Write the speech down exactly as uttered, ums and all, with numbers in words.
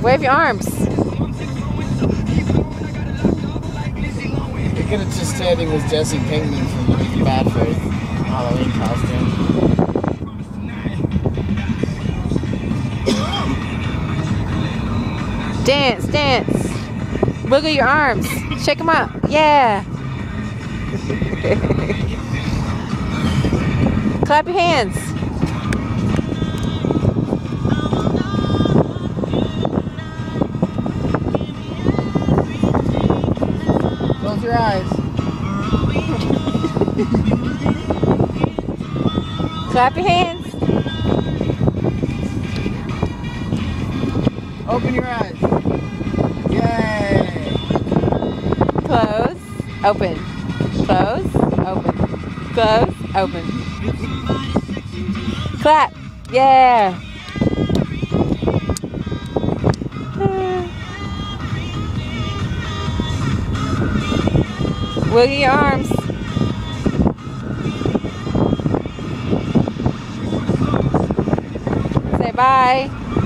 Wave your arms. You're good at just standing with Jesse Pinkman from the Bad Faith Halloween costume. Dance, dance. Wiggle your arms. Shake them out. Yeah. Clap your hands. Close your eyes. Clap your hands. Open your eyes. Yay! Close, open. Close, open. Close, open. Clap. Yeah. Wiggle your arms. Say bye.